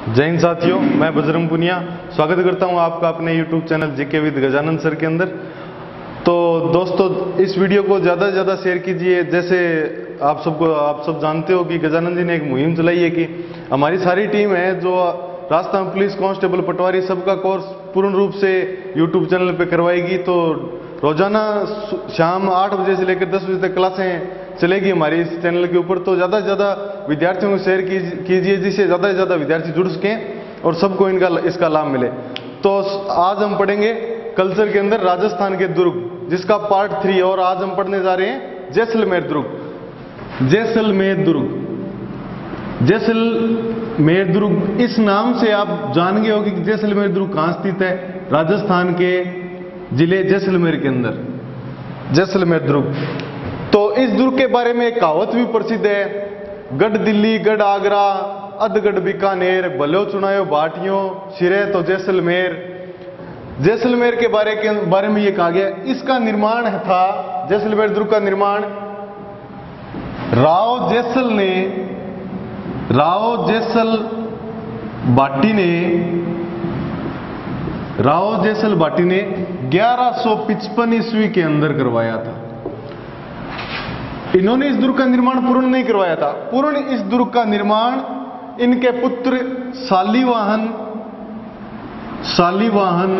जय हिंद साथियों, मैं बजरंग पुनिया स्वागत करता हूं आपका अपने YouTube channel GK with Gajanan sir के अंदर। तो दोस्तों, इस वीडियो को ज़्यादा से ज़्यादा शेयर कीजिए। जैसे आप सब जानते हो कि गजानन जी ने एक मुहिम चलाई है कि हमारी सारी टीम है जो रास्ता में पुलिस कांस्टेबल पटवारी सबका कोर्स पूर्ण रूप से YouTube चैनल पे करवाएगी। तो रोजाना शाम 8 बजे से लेकर 10 बजे तक क्लासें चलेगी हमारी इस चैनल के ऊपर। तो ज़्यादा से ज़्यादा विद्यार्थियों को शेयर कीजिए जिससे ज़्यादा से ज़्यादा विद्यार्थी जुड़ सकें और सबको इसका लाभ मिले। तो आज हम पढ़ेंगे कल्चर के अंदर राजस्थान के दुर्ग, जिसका पार्ट 3। और आज हम पढ़ने जा रहे हैं जैसलमेर दुर्ग। जैसलमेर दुर्ग, जैसलमेर दुर्ग, इस नाम से आप जान गए हो कि जैसलमेर दुर्ग कहाँ स्थित है। राजस्थान के जिले जैसलमेर के अंदर जैसलमेर दुर्ग। तो इस दुर्ग के बारे में एक कहावत भी प्रसिद्ध है, गढ़ दिल्ली गढ़ आगरा अधगढ़ बीकानेर, भलो चुनायो भाटियों सिरे तो जैसलमेर। जैसलमेर के बारे में ये कहा गया। इसका निर्माण था, जैसलमेर दुर्ग का निर्माण राव जैसल भाटी ने 1155 ईस्वी के अंदर करवाया था। इन्होंने इस दुर्ग का निर्माण पूर्ण नहीं करवाया था। पूर्ण इस दुर्ग का निर्माण इनके पुत्र शालिवाहन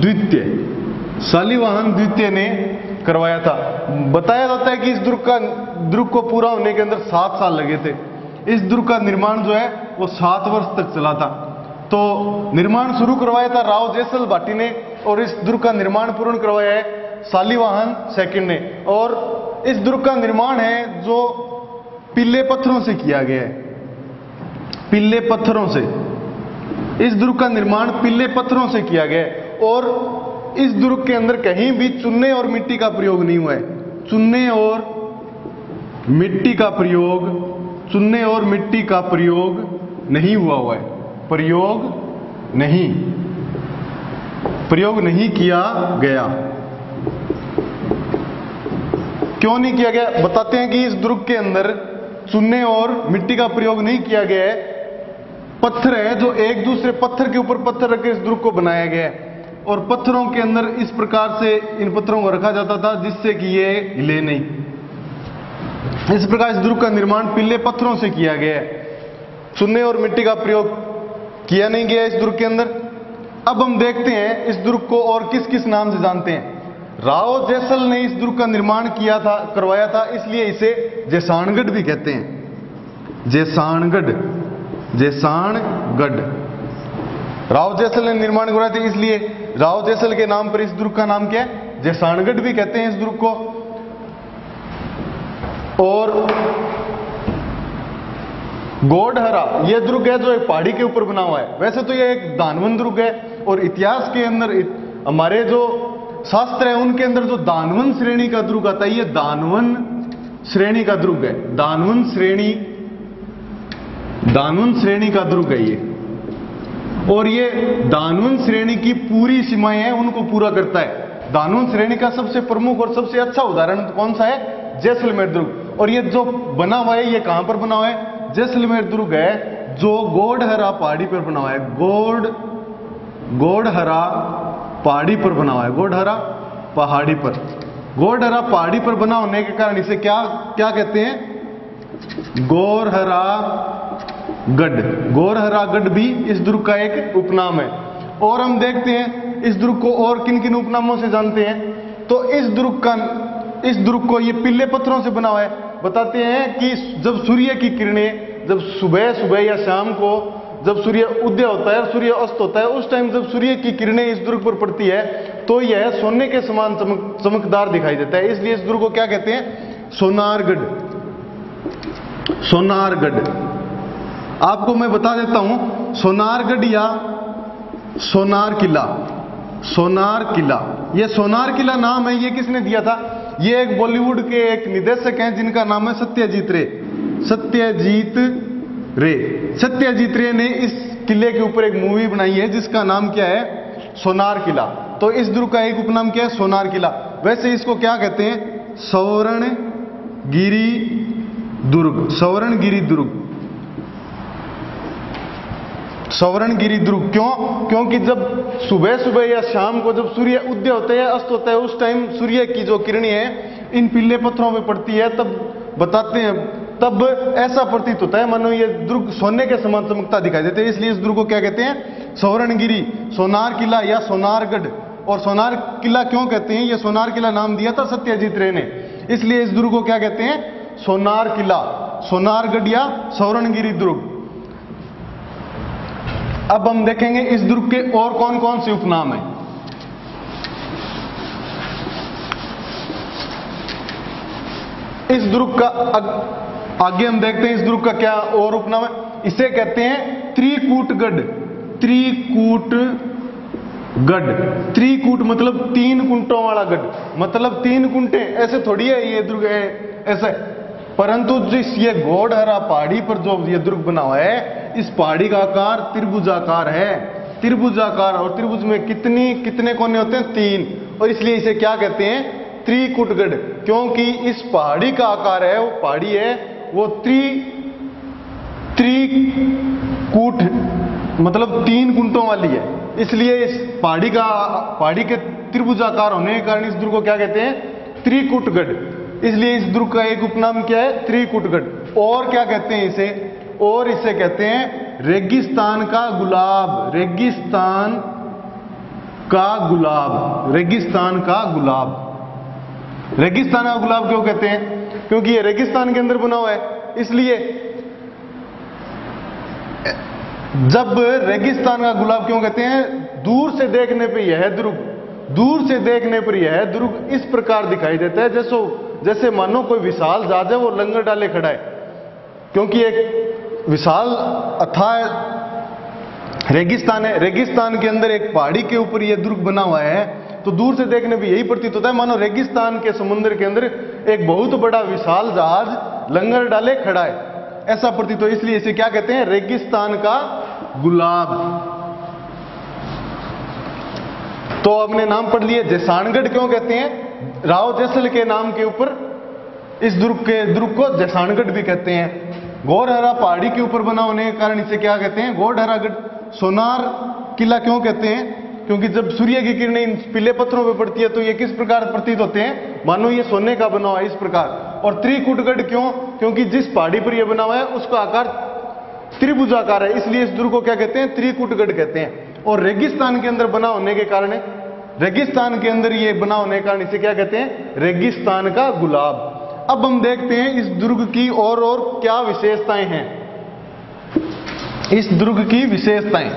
द्वितीय ने करवाया था। बताया जाता है कि इस दुर्ग को पूरा होने के अंदर 7 साल लगे थे। इस दुर्ग का निर्माण जो है वो 7 वर्ष तक चला था। तो निर्माण शुरू करवाया था राव जैसल भाटी ने, और इस दुर्ग का निर्माण पूर्ण करवाया है शालिवाहन सेकंड ने। और इस दुर्ग का निर्माण है जो पीले पत्थरों से किया गया है। पीले पत्थरों से इस दुर्ग का निर्माण पीले पत्थरों से किया गया है। और इस दुर्ग के अंदर कहीं भी चूने और मिट्टी का प्रयोग नहीं हुआ है। चूने और मिट्टी का प्रयोग नहीं हुआ है। प्रयोग नहीं किया गया। क्यों नहीं किया गया बताते हैं कि इस दुर्ग के अंदर चूने और मिट्टी का प्रयोग नहीं किया गया है। पत्थर है जो एक दूसरे पत्थर के ऊपर पत्थर रखकर इस दुर्ग को बनाया गया है। और पत्थरों के अंदर इस प्रकार से इन पत्थरों को रखा जाता था जिससे कि ये हिले नहीं। इस प्रकार इस दुर्ग का निर्माण पीले पत्थरों से किया गया है। चूने और मिट्टी का प्रयोग किया नहीं गया इस दुर्ग के अंदर। अब हम देखते हैं इस दुर्ग को और किस किस नाम से जानते हैं। राव जैसल ने इस दुर्ग का निर्माण करवाया था, इसलिए इसे जैसाणगढ़ भी कहते हैं। जैसाणगढ़ राव जैसल ने निर्माण करवाया था, इसलिए राव जैसल के नाम पर इस दुर्ग का नाम क्या है, जैसाणगढ़ भी कहते हैं इस दुर्ग को। और गोडहरा ये दुर्ग है जो एक पहाड़ी के ऊपर बना हुआ है। वैसे तो ये एक दानवन दुर्ग है, और इतिहास के अंदर हमारे जो शास्त्र है उनके अंदर जो दानवन श्रेणी का दुर्ग आता है, ये दानवन श्रेणी का दुर्ग है। दानवन श्रेणी का दुर्ग है ये। और ये दानवन श्रेणी की पूरी सीमाएं हैं उनको पूरा करता है। दानवन श्रेणी का सबसे प्रमुख और सबसे अच्छा उदाहरण कौन सा है, जैसलमेर दुर्ग। और ये जो बना हुआ है ये कहां पर बना हुआ है, जैसलमेर दुर्ग है जो गोडहरा पहाड़ी पर बना हुआ है। गोडहरा पहाड़ी पर बना हुआ है। गोडहरा पहाड़ी पर बना होने के कारण इसे क्या कहते हैं, गोरहरागढ़ भी इस दुर्ग का एक उपनाम है। और हम देखते हैं इस दुर्ग को और किन किन उपनामों से जानते हैं। तो इस दुर्ग को ये पीले पत्थरों से बना हुआ है। बताते हैं कि जब सूर्य की किरणें, जब सुबह या शाम को जब सूर्य उदय होता है और सूर्य अस्त होता है, उस टाइम जब सूर्य की किरणें इस दुर्ग पर पड़ती है तो यह सोने के समान चमकदार दिखाई देता है। इसलिए इस दुर्ग को क्या कहते हैं, सोनारगढ़। आपको मैं बता देता हूं, सोनारगढ़ या सोनार किला। ये सोनार किला नाम है, ये किसने दिया था, ये एक बॉलीवुड के एक निर्देशक हैं जिनका नाम है सत्यजीत रे ने इस किले के ऊपर एक मूवी बनाई है जिसका नाम क्या है, सोनार किला। तो इस दुर्ग का एक उपनाम क्या है, सोनार किला। वैसे इसको क्या कहते हैं, स्वर्णगिरी दुर्ग। स्वर्णगिरी दुर्ग। क्यों? क्योंकि जब सुबह सुबह या शाम को जब सूर्य उदय होता है या अस्त होता है, उस टाइम सूर्य की जो किरणें हैं इन पीले पत्थरों पे पड़ती है, तब बताते हैं, तब ऐसा प्रतीत होता है मानो ये दुर्ग सोने के समान चमकता दिखाई देते हैं। इसलिए इस दुर्ग को क्या कहते हैं? स्वर्णगिरी, सोनार किला या सोनारगढ़। और सोनार किला क्यों कहते हैं? ये सोनार किला नाम दिया था सत्यजीत रे ने, इसलिए इस दुर्ग को क्या कहते हैं? सोनार किला, सोनारगढ़ या स्वर्णगिरी दुर्ग। अब हम देखेंगे इस दुर्ग के और कौन कौन से उपनाम हैं। इस दुर्ग का आगे हम देखते हैं इस दुर्ग का क्या और उपनाम है। इसे कहते हैं त्रिकूटगढ़। त्रिकूटगढ़, त्रिकूट मतलब 3 कुंटों वाला गढ़, मतलब 3 कुंटे। ऐसे थोड़ी है ये दुर्ग है, ऐसा है। परंतु जिस ये घोड़हरा पहाड़ी पर जो ये दुर्ग बना हुआ है, इस पहाड़ी का आकार त्रिभुजाकार है, त्रिभुजाकार। और त्रिभुज में कितने कोने होते हैं? 3। और इसलिए इसे क्या कहते हैं? त्रिकूटगढ़। क्योंकि इस पहाड़ी का आकार है, वो पहाड़ी है वो त्रिकूट मतलब 3 कुंटों वाली है। इसलिए इस पहाड़ी के त्रिभुजाकार होने के कारण इस दुर्ग को क्या कहते हैं? त्रिकूटगढ़। इसलिए इस दुर्ग का एक उपनाम क्या है? त्रिकूटगढ़। और क्या कहते हैं इसे? और इसे कहते हैं रेगिस्तान का गुलाब। रेगिस्तान का गुलाब, रेगिस्तान का गुलाब। रेगिस्तान का गुलाब क्यों कहते हैं? क्योंकि ये रेगिस्तान के अंदर बना हुआ है। इसलिए जब रेगिस्तान का गुलाब क्यों कहते हैं? दूर से देखने पर यह दुर्ग, दूर से देखने पर यह दुर्ग इस प्रकार दिखाई देता है जैसे मानो कोई विशाल जहाज है वो लंगर डाले खड़ा है। क्योंकि एक विशाल अथाह रेगिस्तान है, रेगिस्तान के अंदर एक पहाड़ी के ऊपर यह दुर्ग बना हुआ है, तो दूर से देखने पर यही प्रतीत होता है मानो रेगिस्तान के समुद्र के अंदर एक बहुत बड़ा विशाल जहाज लंगर डाले खड़ा है, ऐसा प्रतीत हो। इसलिए इसे क्या कहते हैं? रेगिस्तान का गुलाब। तो अपने नाम पढ़ लिए। जैसानगढ़ क्यों कहते हैं? राव जैसल के नाम के ऊपर इस दुर्ग को जैसानगढ़ भी कहते हैं। घोड़हरा पहाड़ी के ऊपर बना होने के कारण इसे क्या कहते हैं? घोड़हरागढ़। सोनार किला क्यों कहते हैं? क्योंकि जब सूर्य की किरणें इन पीले पत्थरों पर पड़ती है तो ये किस प्रकार प्रतीत होते हैं? मानो ये सोने का बना हुआ है, इस प्रकार। और त्रिकूटगढ़ क्यों? क्योंकि जिस पहाड़ी पर यह बना हुआ है उसका आकार त्रिभुजाकार है, इसलिए इस दुर्ग को क्या कहते हैं? त्रिकूटगढ़ कहते हैं। और रेगिस्तान के अंदर बना होने के कारण, रेगिस्तान के अंदर ये बना होने के कारण इसे क्या कहते हैं? रेगिस्तान का गुलाब। अब हम देखते हैं इस दुर्ग की और क्या विशेषताएं हैं। इस दुर्ग की विशेषताएं,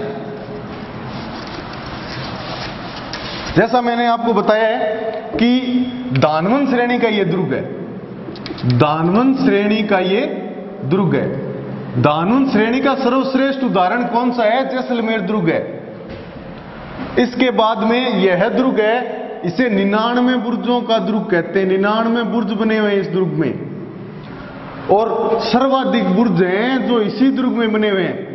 जैसा मैंने आपको बताया है कि दानवन श्रेणी का ये दुर्ग है। दानवन श्रेणी का ये दुर्ग है। दानवन श्रेणी का सर्वश्रेष्ठ उदाहरण कौन सा है? जैसलमेर दुर्ग है। इसके बाद में यह दुर्ग है, इसे 99 बुर्जों का दुर्ग कहते हैं। 99 बुर्ज बने हुए हैं इस दुर्ग में, और सर्वाधिक बुर्ज हैं जो इसी दुर्ग में बने हुए हैं।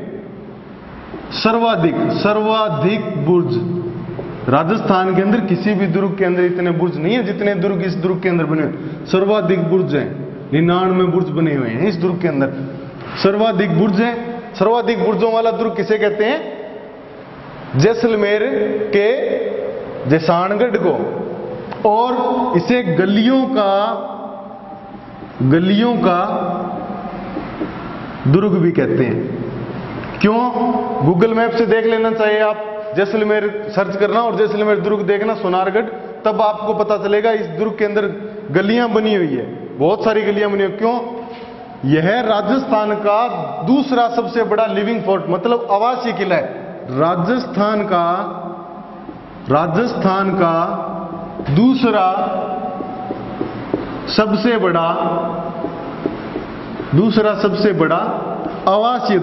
सर्वाधिक बुर्ज राजस्थान के अंदर किसी भी दुर्ग के अंदर इतने बुर्ज नहीं है जितने दुर्ग इस दुर्ग के अंदर बने हुए। सर्वाधिक बुर्ज हैं, 99 बुर्ज बने हुए हैं इस दुर्ग के अंदर। सर्वाधिक बुर्ज हैं। सर्वाधिक बुर्जों वाला दुर्ग किसे कहते हैं? जैसलमेर के जैसानगढ़ को। और इसे गलियों का दुर्ग भी कहते हैं। क्यों? गूगल मैप से देख लेना चाहिए आप, जैसलमेर सर्च करना और जैसलमेर दुर्ग देखना, सोनारगढ़, तब आपको पता चलेगा इस दुर्ग के अंदर गलियां बनी हुई है, बहुत सारी गलियां बनी हुई। क्यों? यह राजस्थान का दूसरा सबसे बड़ा लिविंग फोर्ट मतलब आवासीय किला है। राजस्थान का दूसरा सबसे बड़ा आवासीय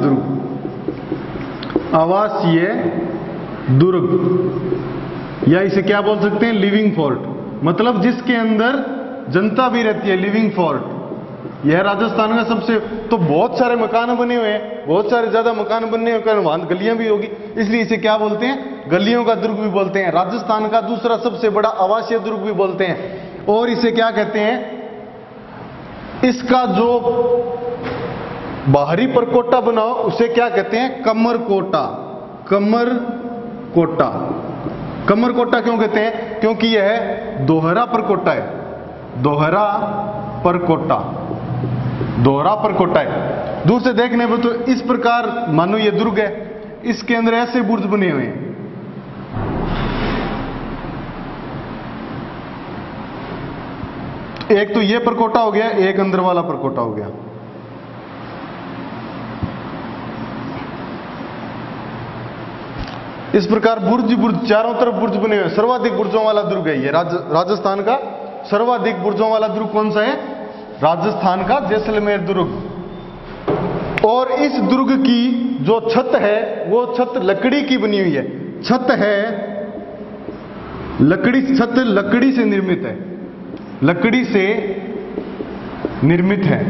दुर्ग, या इसे क्या बोल सकते हैं? लिविंग फोर्ट, मतलब जिसके अंदर जनता भी रहती है, लिविंग फोर्ट। यह राजस्थान का सबसे, तो बहुत सारे मकान बने हुए हैं, बहुत सारे ज्यादा मकान बनने के कारण वहां गलियां भी होगी, इसलिए इसे क्या बोलते हैं? गलियों का दुर्ग भी बोलते हैं। राजस्थान का दूसरा सबसे बड़ा आवासीय दुर्ग भी बोलते हैं। और इसे क्या कहते हैं? इसका जो बाहरी परकोटा बना हो उसे क्या कहते हैं? कमरकोटा। कमरकोट्टा। कमरकोट्टा क्यों कहते हैं? क्योंकि यह दोहरा परकोट्टा है। दोहरा परकोट्टा, दोहरा परकोट्टा है। दूर से देखने पर तो इस प्रकार मानो ये दुर्ग है, इसके अंदर ऐसे बुर्ज बने हुए हैं। एक तो ये परकोटा हो गया, एक अंदर वाला परकोटा हो गया। इस प्रकार बुर्ज बुर्ज चारों तरफ बुर्ज बने हुए। सर्वाधिक बुर्जों वाला दुर्ग है ये। राजस्थान का सर्वाधिक बुर्जों वाला दुर्ग कौन सा है? राजस्थान का जैसलमेर दुर्ग। और इस दुर्ग की जो छत है वो छत लकड़ी की बनी हुई है। छत है लकड़ी, छत लकड़ी से निर्मित है, लकड़ी से निर्मित है।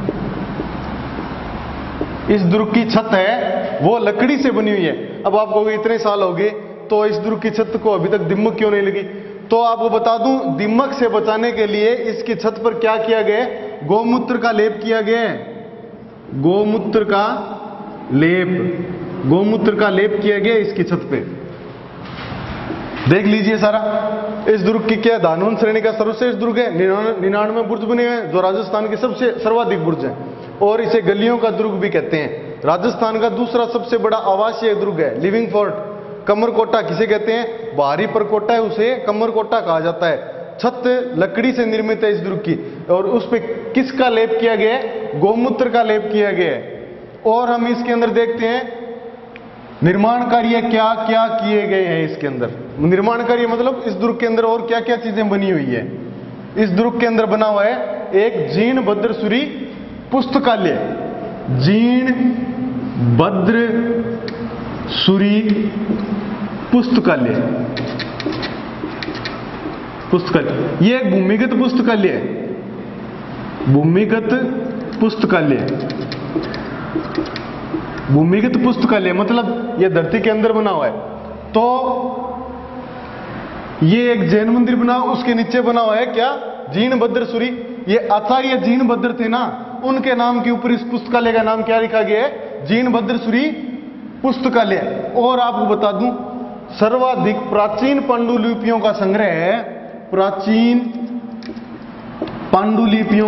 इस दुर्ग की छत है वो लकड़ी से बनी हुई है। अब आपको इतने साल हो गए तो इस दुर्ग की छत को अभी तक दीमक क्यों नहीं लगी? तो आपको बता दूं, दीमक से बचाने के लिए इसकी छत पर क्या किया गया है? गोमूत्र का लेप किया गया है। गोमूत्र का लेप, गोमूत्र का लेप किया गया इसकी छत पे। देख लीजिए सारा। इस दुर्ग की क्या धानवंत श्रेणी का सर्वश्रेष्ठ दुर्ग है। 99 बुर्ज बने हुए हैं जो राजस्थान के सबसे सर्वाधिक बुर्ज हैं, और इसे गलियों का दुर्ग भी कहते हैं। राजस्थान का दूसरा सबसे बड़ा आवासीय दुर्ग है लिविंग फोर्ट। कमरकोट्टा किसे कहते हैं? बाहरी परकोट्टा है, उसे कमरकोट्टा कहा जाता है। छत लकड़ी से निर्मित है इस दुर्ग की, और उस पे किसका लेप किया गया है? गोमूत्र का लेप किया गया है। और हम इसके अंदर देखते हैं निर्माण कार्य क्या क्या किए गए हैं इसके अंदर। निर्माण कार्य मतलब इस दुर्ग के अंदर और क्या क्या चीजें बनी हुई है। इस दुर्ग के अंदर बना हुआ है एक जीर्ण भद्रसूरी पुस्तकालय। जीर्ण भद्रसूरी पुस्तकालय, पुस्तकालय ये एक भूमिगत पुस्तकालय है। भूमिगत पुस्तकालय, भूमिगत पुस्तकालय मतलब ये धरती के अंदर बना हुआ है। तो ये एक जैन मंदिर बना, उसके नीचे बना हुआ है क्या? जीर्ण भद्रसूरी। ये आचार्य जीर्ण भद्र थे ना, उनके नाम के ऊपर इस पुस्तकालय का नाम क्या लिखा गया है? जीर्ण भद्रसूरी पुस्तकालय। और आपको बता दूं, सर्वाधिक प्राचीन पांडुलिपियों का संग्रह है। प्राचीन पांडुलिपियों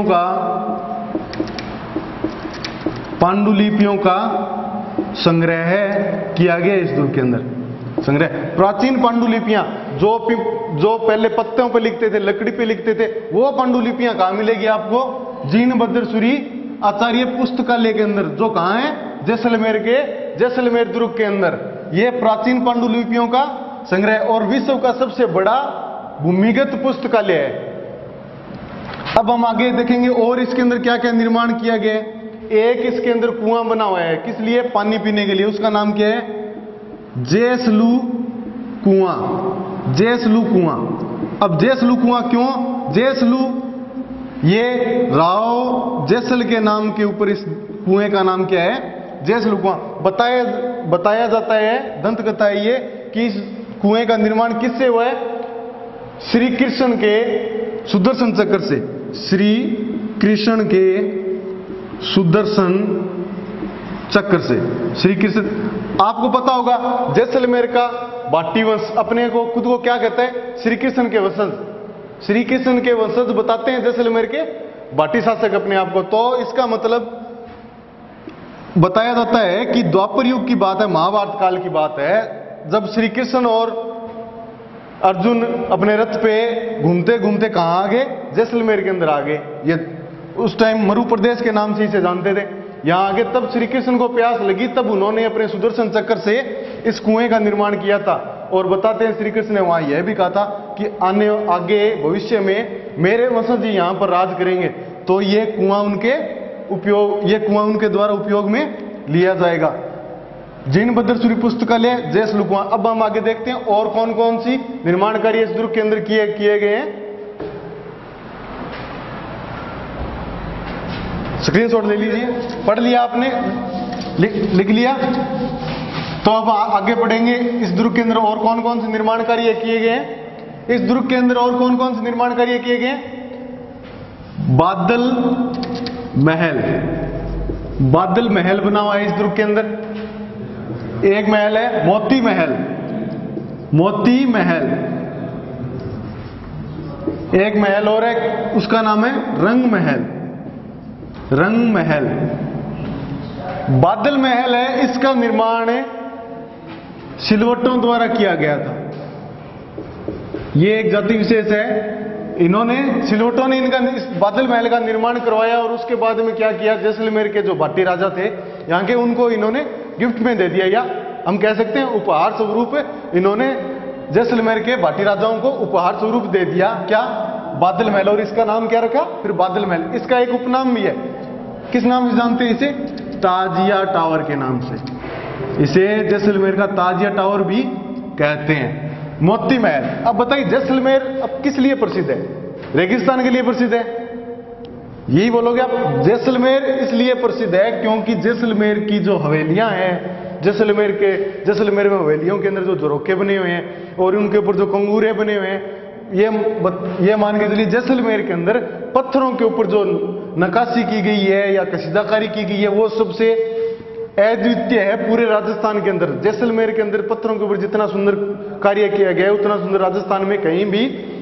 का संग्रह है किया गया इस दुर्ग के अंदर। संग्रह प्राचीन पांडुलिपियां जो पहले पत्तों पे लिखते थे, लकड़ी पे लिखते थे, वो पांडुलिपियां कहां मिलेगी आपको? जीर्ण भद्रसूरी आचार्य पुस्तकालय के अंदर, जो कहां है? जैसलमेर के जैसलमेर दुर्ग के अंदर। ये प्राचीन पांडुलिपियों का संग्रह और विश्व का सबसे बड़ा भूमिगत पुस्तकालय है। अब हम आगे देखेंगे और इसके अंदर क्या क्या निर्माण किया गया है। एक इसके अंदर कुआं बना हुआ है, किस लिए? पानी पीने के लिए। उसका नाम क्या है? जैसलू कुआं। जैसलू कुआं। अब जैसलू कुआं क्यों? जैसलू ये राव जैसल के नाम के ऊपर इस कुएं का नाम क्या है? जैसलू कुआं। बताया जाता है, दंत कथा है ये, कि इस कुएं का निर्माण किससे हुआ है? श्री कृष्ण के सुदर्शन चक्र से। श्री कृष्ण के सुदर्शन चक्र से। श्री कृष्ण, आपको पता होगा जैसलमेर का भाटी वंश अपने को खुद को क्या कहता है? श्री कृष्ण के वंशज। श्री कृष्ण के वंशज बताते हैं जैसलमेर के भाटी शासक अपने आप को। तो इसका मतलब बताया जाता है कि द्वापर युग की बात है, महाभारत काल की बात है, जब श्री कृष्ण और अर्जुन अपने रथ पे घूमते घूमते कहां आ गए? जैसलमेर के अंदर आ गए। ये उस टाइम मरु प्रदेश के नाम से इसे जानते थे। यहां आगे तब श्री कृष्ण को प्यास लगी, तब उन्होंने अपने सुदर्शन चक्र से इस कुएं का निर्माण किया था। और बताते हैं श्री कृष्ण ने वहां यह भी कहा था कि आगे भविष्य में मेरे वंशज जी यहां पर राज करेंगे, तो ये कुआं उनके द्वारा उपयोग में लिया जाएगा। जीर्ण भद्रसूरी पुस्तकालय, जैसलू कुआं। अब हम आगे देखते हैं और कौन कौन सी निर्माण कार्य इस दुर्ग के अंदर किए गए हैं। स्क्रीनशॉट ले लीजिए, पढ़ लिया आपने, लिख लिया। तो अब आगे पढ़ेंगे इस दुर्ग के अंदर और कौन कौन से निर्माण कार्य किए गए हैं। इस दुर्ग के अंदर और कौन कौन से निर्माण कार्य किए गए हैं? बादल महल, बादल महल बना हुआ है इस दुर्ग के अंदर। एक महल है मोती महल, मोती महल। एक महल और है, उसका नाम है रंग महल, रंग महल। बादल महल है, इसका निर्माण सिलवटों द्वारा किया गया था। ये एक जाति विशेष है, इन्होंने सिलवटों ने इनका इस बादल महल का निर्माण करवाया और उसके बाद में क्या किया, जैसलमेर के जो भाटी राजा थे यहाँ के, उनको इन्होंने गिफ्ट में दे दिया, या हम कह सकते हैं उपहार स्वरूप इन्होंने जैसलमेर के भाटी राजाओं को उपहार स्वरूप दे दिया। क्या? बादल महल। और इसका नाम क्या रखा फिर? बादल महल। इसका एक उपनाम भी है, किस नाम से जानते हैं इसे? ताजिया टावर के नाम से इसे जैसलमेर का ताजिया टावर भी कहते हैं। मोती महल। अब बताइए जैसलमेर अब किस लिए प्रसिद्ध है? रेगिस्तान के लिए प्रसिद्ध है, यही बोलोगे आप? जैसलमेर इसलिए प्रसिद्ध है क्योंकि जैसलमेर की जो हवेलियां हैं, जैसलमेर में हवेलियों के अंदर जो झरोखे बने हुए हैं और उनके ऊपर जो कंगूरे बने हुए हैं, ये मान के चलिए जैसलमेर के अंदर पत्थरों के ऊपर जो नक्काशी की गई है या कशीदाकारी की गई है वो सबसे अद्वितीय है पूरे राजस्थान के अंदर। जैसलमेर के अंदर पत्थरों के ऊपर जितना सुंदर कार्य किया गया है उतना सुंदर राजस्थान में कहीं भी,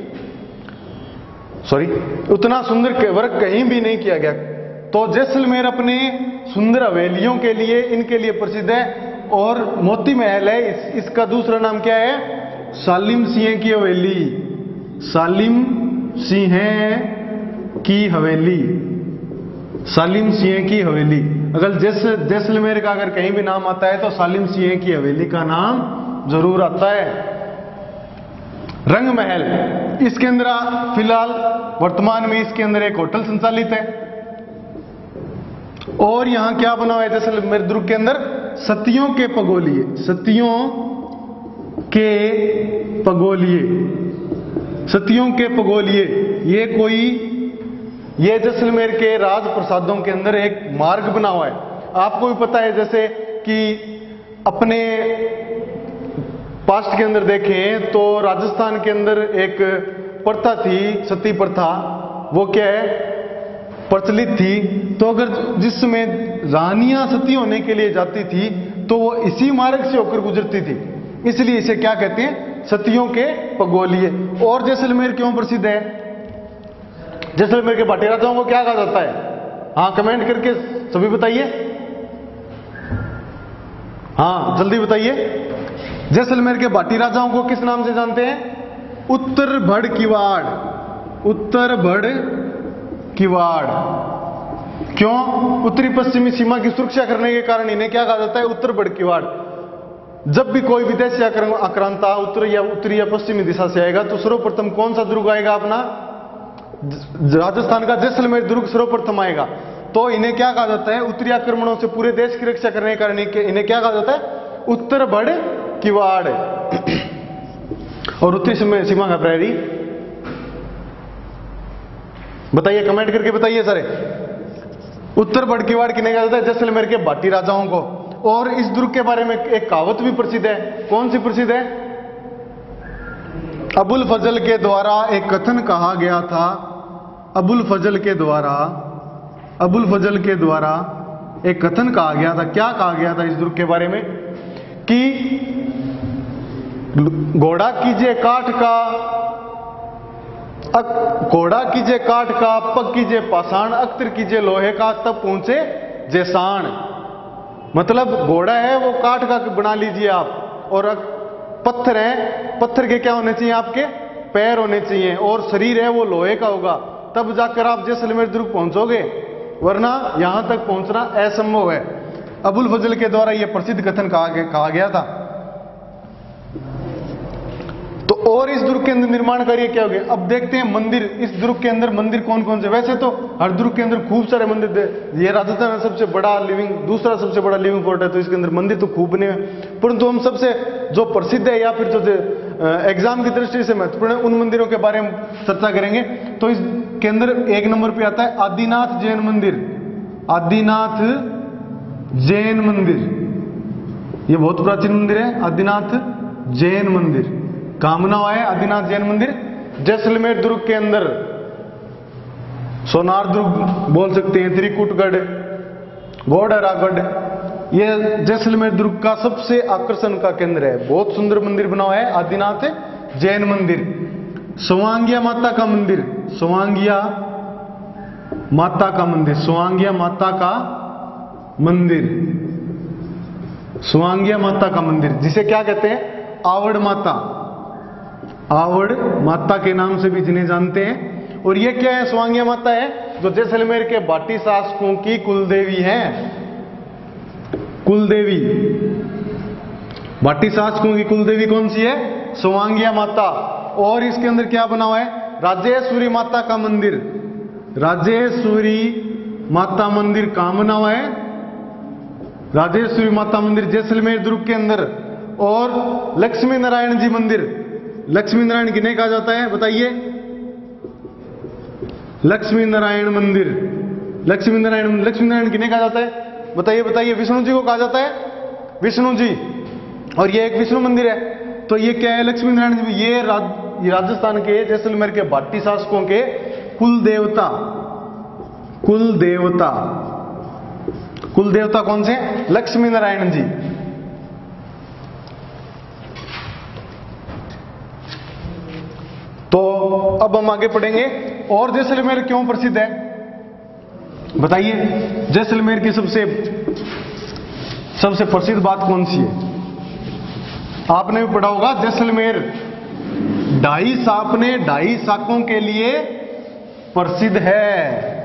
उतना सुंदर वर्क कहीं भी नहीं किया गया। तो जैसलमेर अपने सुंदर हवेलियों के लिए, इनके लिए प्रसिद्ध है। और मोती महल है, इसका दूसरा नाम क्या है? सालिम सिंह की हवेली, सालिम सिंह की हवेली, सालिम सिंह की हवेली। अगर जैसलमेर का अगर कहीं भी नाम आता है तो सालिम सिंह की हवेली का नाम जरूर आता है। रंग महल, इसके अंदर फिलहाल वर्तमान में इसके अंदर एक होटल संचालित है। और यहां क्या बना हुआ है जैसलमेर दुर्ग के अंदर? सतियों के पगोलिए, सतियों के पगोलिए, सतियों के पगोलिए। ये जैसलमेर के राज प्रसादों के अंदर एक मार्ग बना हुआ है। आपको भी पता है जैसे कि अपने पास्ट के अंदर देखें तो राजस्थान के अंदर एक प्रथा थी, सती प्रथा, वो क्या है? प्रचलित थी। तो अगर जिसमें रानियां सती होने के लिए जाती थी तो वो इसी मार्ग से होकर गुजरती थी, इसलिए इसे क्या कहते हैं? सतियों के पगोलिए। और जैसलमेर क्यों प्रसिद्ध है? जैसलमेर के भाटी राजाओं को क्या कहा जाता है? हाँ, कमेंट करके सभी बताइए, हाँ जल्दी बताइए। जैसलमेर के भाटी राजाओं को किस नाम से जानते हैं? उत्तर भड़ किवाड़, उत्तर भड़ किवाड़। क्यों? उत्तरी पश्चिमी सीमा की सुरक्षा करने के कारण इन्हें क्या कहा जाता है? उत्तर भड़ किवाड़। जब भी कोई विदेशी आक्रांता उत्तरी या पश्चिमी दिशा से आएगा तो सर्वप्रथम कौन सा दुर्ग आएगा? अपना राजस्थान का जैसलमेर दुर्ग सर्वप्रथम आएगा। तो इन्हें क्या कहा जाता है? उत्तरी आक्रमणों से पूरे देश की रक्षा करने के कारण इन्हें क्या कहा जाता है? उत्तर भड़ किवाड़। और उत्तरी सीमा का प्रहरी। बताइए, कमेंट करके बताइए सारे। उत्तर भड़ किवाड़ किन्हें कहा जाता है? जैसलमेर के भाटी राजाओं को। और इस दुर्ग के बारे में एक कहावत भी प्रसिद्ध है। कौन सी प्रसिद्ध है? अबुल फजल के द्वारा एक कथन कहा गया था, अबुल फजल के द्वारा एक कथन कहा गया था। क्या कहा गया था इस दुर्ग के बारे में? कि घोड़ा कीजिए काठ का, पग कीजिए पाषाण, अख्तर कीजिए लोहे का, तब पहुंचे जैसाण। मतलब घोड़ा है वो काठ का बना लीजिए आप, और पत्थर है, पत्थर के क्या होने चाहिए? आपके पैर होने चाहिए, और शरीर है वो लोहे का होगा, तब जाकर आप जैसलमेर दुर्ग पहुंचोगे, वरना यहां तक पहुंचना असंभव है। अबुल फजल के द्वारा यह प्रसिद्ध कथन कहा गया था। तो और इस दुर्ग के अंदर निर्माण कार्य क्या हो गया? अब देखते हैं मंदिर। इस दुर्ग के अंदर मंदिर कौन कौन से? वैसे तो हर दुर्ग के अंदर खूब सारे मंदिर, ये राजस्थान में सबसे बड़ा दूसरा सबसे बड़ा लिविंग फोर्ट है, तो इसके अंदर मंदिर तो खूब बने हैं। परंतु हम सबसे जो प्रसिद्ध है या फिर जो एग्जाम की दृष्टि से महत्वपूर्ण है, उन मंदिरों के बारे में चर्चा करेंगे। तो इसके अंदर एक नंबर पे आता है आदिनाथ जैन मंदिर। आदिनाथ जैन मंदिर, ये बहुत प्राचीन मंदिर है। आदिनाथ जैन मंदिर कहां बना हुआ है? आदिनाथ जैन मंदिर जैसलमेर दुर्ग के अंदर। सोनार दुर्ग बोल सकते हैं, त्रिकुटगढ़, गौड़रागढ़, ये जैसलमेर दुर्ग का सबसे आकर्षण का केंद्र है। बहुत सुंदर मंदिर बना हुआ है, आदिनाथ जैन मंदिर, स्वांगिया माता का मंदिर, स्वांगिया माता का मंदिर, स्वांगिया माता का मंदिर, स्वांगिया माता का मंदिर, जिसे क्या कहते हैं, आवड़ माता, आवड़ माता के नाम से भी जिन्हें जानते हैं। और ये क्या है, स्वांगिया माता है जो जैसलमेर के भाटी शासकों की कुलदेवी है, कुलदेवी। भाटी शासकों की कुलदेवी कौन सी है, स्वांगिया माता। और इसके अंदर क्या बना हुआ है, राजेश्वरी माता का मंदिर, राजेश्वरी माता मंदिर कहां बना हुआ है, राजेश्वरी माता मंदिर जैसलमेर दुर्ग के अंदर। और लक्ष्मी नारायण जी मंदिर, लक्ष्मी नारायण किन्हें कहा जाता है बताइए, लक्ष्मी नारायण मंदिर, लक्ष्मी नारायण किन्हें कहा जाता है बताइए, बताइए, विष्णु जी को कहा जाता है, विष्णु जी। और ये एक विष्णु मंदिर है। तो ये क्या है, लक्ष्मी नारायण जी, ये राजस्थान के जैसलमेर के भाटी शासकों के कुल देवता, कुल देवता, कुल देवता कौन से, लक्ष्मी नारायण जी। तो अब हम आगे पढ़ेंगे। और जैसलमेर क्यों प्रसिद्ध है बताइए, जैसलमेर की सबसे प्रसिद्ध बात कौन सी है, आपने भी पढ़ा होगा, जैसलमेर ढाई शाकों के लिए प्रसिद्ध है,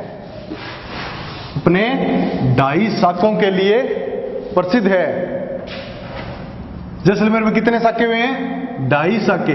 अपने 2.5 शाकों के लिए प्रसिद्ध है। जैसलमेर में कितने शाखे हुए हैं, 2.5 शाखे,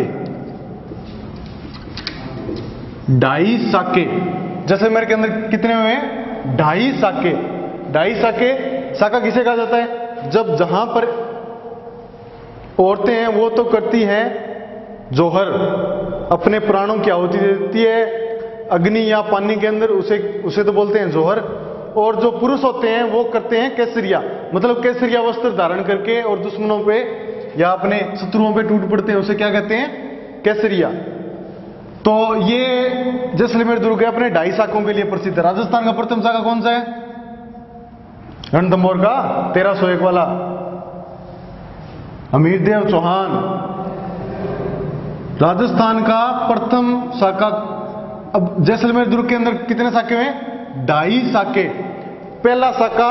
2.5 शाखे। जैसलमेर के अंदर कितने हुए हैं, 2.5 शाखे। 2.5 शाखे, शाखा किसे कहा जाता है, जब जहां पर औरतें हैं वो तो करती हैं जोहर, अपने प्राणों की आहुति देती है अग्नि या पानी के अंदर, उसे तो बोलते हैं जोहर। और जो पुरुष होते हैं वो करते हैं केसरिया, मतलब केसरिया वस्त्र धारण करके और दुश्मनों पे या अपने शत्रुओं पे टूट पड़ते हैं, उसे क्या कहते हैं, केसरिया। तो ये जैसलमेर दुर्ग है, अपने 2.5 शाखों के लिए प्रसिद्ध है। राजस्थान का प्रथम शाखा कौन सा है, रणथंभौर का 1301 वाला, हमीरदेव चौहान। राजस्थान का प्रथम शाखा। अब जैसलमेर दुर्ग के अंदर कितने शाखे हैं, 2.5 शाखे। पहला शाखा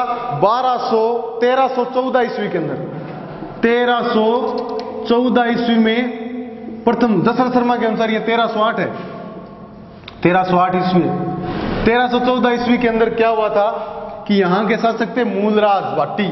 1314 ईस्वी के अंदर, 1314 ईस्वी में प्रथम, दशरथ शर्मा के अनुसार ये 1308 है, 1308 ईस्वी। 1314 ईस्वी के अंदर क्या हुआ था कि यहां के शासक थे मूलराज भाटी,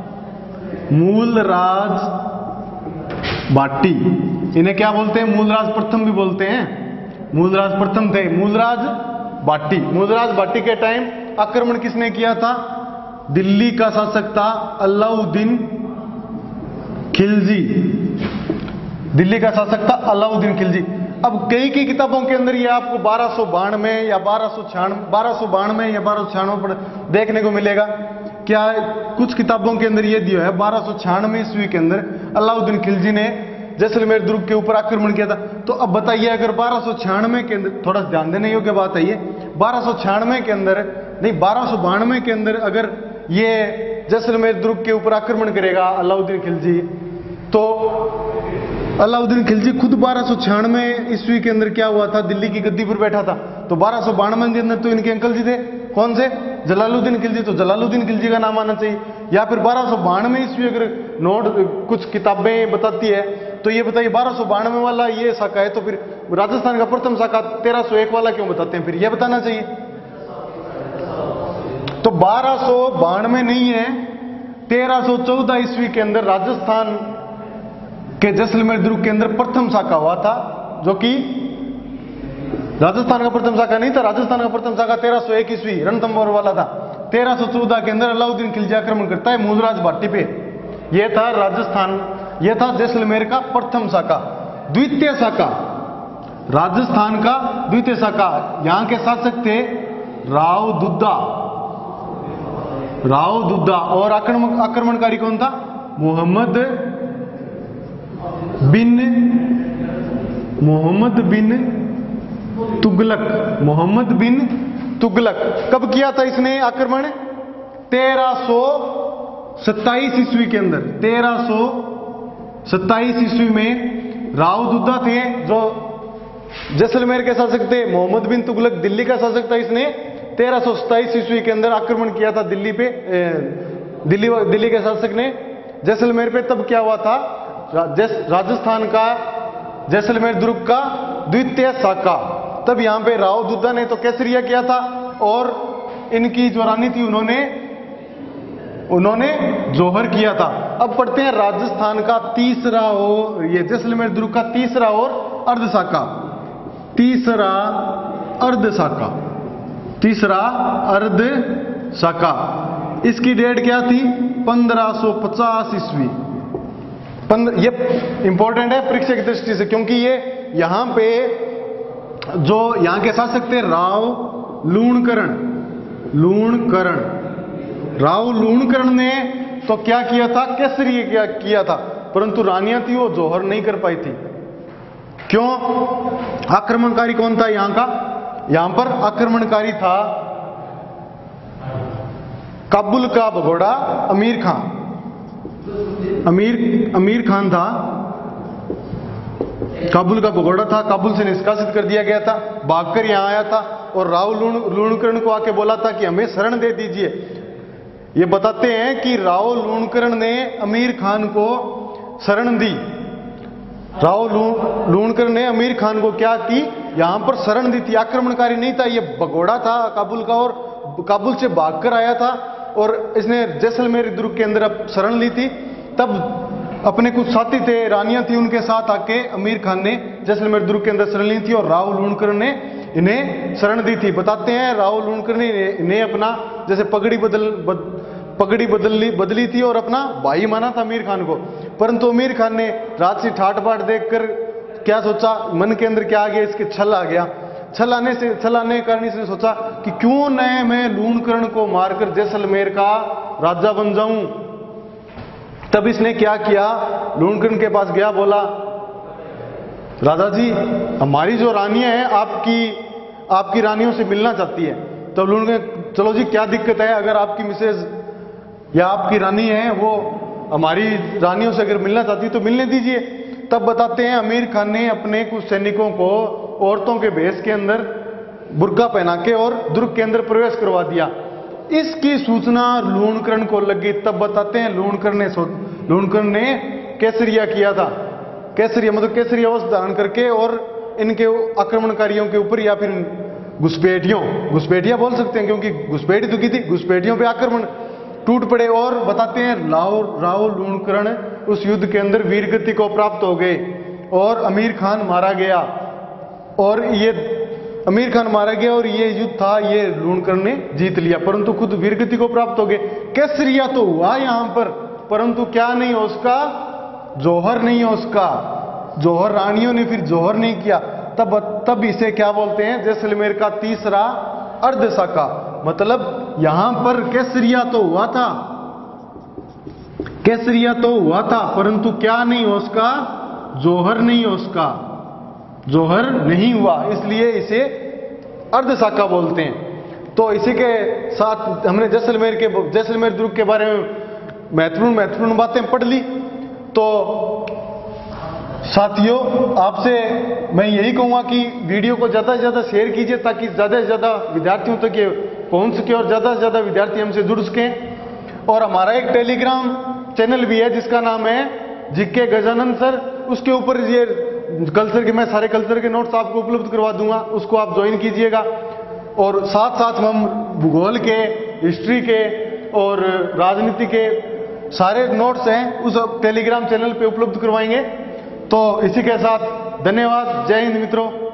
मूलराज भाटी, इन्हें क्या बोलते हैं, मूलराज प्रथम भी बोलते हैं, मूलराज प्रथम थे मूलराज भाटी। मूलराज भाटी के टाइम आक्रमण किसने किया था, दिल्ली का शासक था अलाउद्दीन खिलजी, दिल्ली का शासक था अलाउद्दीन खिलजी। अब कई किताबों के अंदर ये आपको 1292 या 1292 या 1296 पर देखने को मिलेगा। क्या कुछ किताबों के अंदर ये दिया है 1296 ईस्वी के अंदर अलाउद्दीन खिलजी ने जैसलमेर दुर्ग के ऊपर आक्रमण किया था। तो अब बताइए, अगर 1296 के अंदर, थोड़ा ध्यान देने योग्य बात है ये, 1296 के अंदर नहीं, 1292 के अंदर अगर ये जैसलमेर दुर्ग के ऊपर आक्रमण करेगा अलाउद्दीन खिलजी, तो अलाउद्दीन खिलजी खुद 1296 ईस्वी के अंदर क्या हुआ था, दिल्ली की गद्दी पर बैठा था। तो 1292 के अंदर तो इनके अंकल जी थे, कौन से, जलालुद्दीन खिलजी, तो जलालुद्दीन खिलजी का नाम आना चाहिए। या फिर 1292 ईस्वी अगर नोट कुछ किताबें बताती है तो ये बताइए 1292 वाला ये शाखा है, तो फिर राजस्थान का प्रथम शाखा 1301 वाला क्यों बताते हैं, फिर ये बताना चाहिए। तो 1292 नहीं है, 1314 ईस्वी के अंदर राजस्थान के जैसलमेर दुर्ग के अंदर प्रथम शाखा हुआ था, जो कि राजस्थान का प्रथम शाखा नहीं था। राजस्थान का प्रथम शाखा 1301 ईस्वी रणथंभौर वाला था। 1314 के अंदर अलाउद्दीन खिलजी आक्रमण करता है मूलराज भाटी पे। यह था राजस्थान, यह था जैसलमेर का प्रथम शाखा। द्वितीय शाखा, राजस्थान का द्वितीय शाखा, यहां के शासक थे राव दुद्दा, राव दुद्दा। और आक्रमणकारी कौन था, मोहम्मद बिन तुगलक, मोहम्मद बिन तुगलक। कब किया था इसने आक्रमण, 1300 1327 ईस्वी के अंदर, 1327 ईस्वी में राव दुद्दा थे जो जैसलमेर के शासक थे। मोहम्मद बिन तुगलक दिल्ली का शासक था। इसने 1327 ईस्वी के अंदर आक्रमण किया था दिल्ली पे। दिल्ली के शासक ने जैसलमेर पे। तब क्या हुआ था, राजस्थान का जैसलमेर दुर्ग का द्वितीय शाखा, तब यहां पे राव दुद्दा ने तो केसरिया किया था और इनकी जो रानी थी उन्होंने जौहर किया था। अब पढ़ते हैं राजस्थान का तीसरा और ये जैसलमेर दुर्ग का तीसरा और अर्धशाखा, तीसरा अर्धशाखा। इसकी डेट क्या थी, 1550 ईस्वी। ये इंपॉर्टेंट है परीक्षा की दृष्टि से, क्योंकि ये यहां पे जो यहां के शासक थे राव लूणकरण ने तो क्या किया था, केसरी किया था, परंतु रानियां थी वो जौहर नहीं कर पाई थी। क्यों? आक्रमणकारी कौन था यहां का? यहां पर आक्रमणकारी था काबुल का भगोड़ा अमीर खान था। काबुल का भगोड़ा था, काबुल से निष्कासित कर दिया गया था, भागकर यहां आया था और राव लूणकरण को आके बोला था कि हमें शरण दे दीजिए। ये बताते हैं कि राव लूणकरण ने अमीर खान को शरण दी। राव लूणकरण ने अमीर खान को क्या की, यहां पर शरण दी थी। आक्रमणकारी नहीं था, ये भगोड़ा था काबुल का और काबुल से भागकर आया था और इसने जैसलमेर दुर्ग के अंदर शरण ली थी। तब अपने कुछ साथी थे, रानियां थी, उनके साथ आके अमीर खान ने जैसलमेर दुर्ग के अंदर शरण ली थी और राव लूणकरण ने इन्हें शरण दी थी। बताते हैं राव लूणकरण ने इन्हें अपना जैसे पगड़ी बदली थी और अपना भाई माना था अमीर खान को। परंतु अमीर खान ने रात से ठाट बाट देखकर क्या सोचा, मन के अंदर क्या आ गया, इसके छल आ गया। छल आने के कारण इसने सोचा कि क्यों न मैं लूणकरण को मारकर जैसलमेर का राजा बन जाऊं। तब इसने क्या किया, लूणकरण के पास गया, बोला राजा जी हमारी जो रानियां हैं आपकी रानियों से मिलना चाहती है। तब लूणकरण, चलो जी क्या दिक्कत है, अगर आपकी मिसेज या आपकी रानी है वो हमारी रानियों से अगर मिलना चाहती तो मिलने दीजिए। तब बताते हैं अमीर खान ने अपने कुछ सैनिकों को औरतों के भेष के अंदर बुर्का पहना के और दुर्ग के अंदर प्रवेश करवा दिया। इसकी सूचना लूणकरण को लगी। तब बताते हैं लूणकरण ने केसरिया किया था। केसरिया मतलब केसरिया वस्त्र धारण करके और इनके आक्रमणकारियों के ऊपर या फिर घुसपैठिया बोल सकते हैं, क्योंकि घुसपैठ तो की थी, घुसपैठियों पे आक्रमण टूट पड़े। और बताते हैं राव लूणकरण उस युद्ध के अंदर वीरगति को प्राप्त हो गए और अमीर खान मारा गया। और ये युद्ध था, ये लूणकरण ने जीत लिया, परंतु खुद वीरगति को प्राप्त हो गए। केसरिया तो हुआ यहां पर, परंतु क्या नहीं हो उसका, जौहर नहीं हो उसका। जौहर रानियों ने फिर जौहर नहीं किया। तब इसे क्या बोलते हैं, जैसलमेर का तीसरा अर्धशाखा। मतलब यहां पर केसरिया तो हुआ था, परंतु क्या नहीं हो उसका, जौहर नहीं हो उसका, जौहर नहीं हुआ, इसलिए इसे अर्धशाखा बोलते हैं। तो इसी के साथ हमने जैसलमेर दुर्ग के बारे में महत्वपूर्ण बातें पढ़ ली। तो साथियों आपसे मैं यही कहूंगा कि वीडियो को ज्यादा से ज्यादा शेयर कीजिए, ताकि ज्यादा से ज्यादा विद्यार्थियों तक ये पहुंच सके और ज्यादा से ज्यादा विद्यार्थी हमसे जुड़ सकें। और हमारा एक टेलीग्राम चैनल भी है जिसका नाम है जीके गजानन सर। उसके ऊपर ये कल्चर के, मैं सारे कल्चर के नोट्स आपको उपलब्ध करवा दूंगा, उसको आप ज्वाइन कीजिएगा। और साथ साथ हम भूगोल के, हिस्ट्री के और राजनीति के सारे नोट्स हैं उस टेलीग्राम चैनल पे उपलब्ध करवाएंगे। तो इसी के साथ धन्यवाद। जय हिंद मित्रों।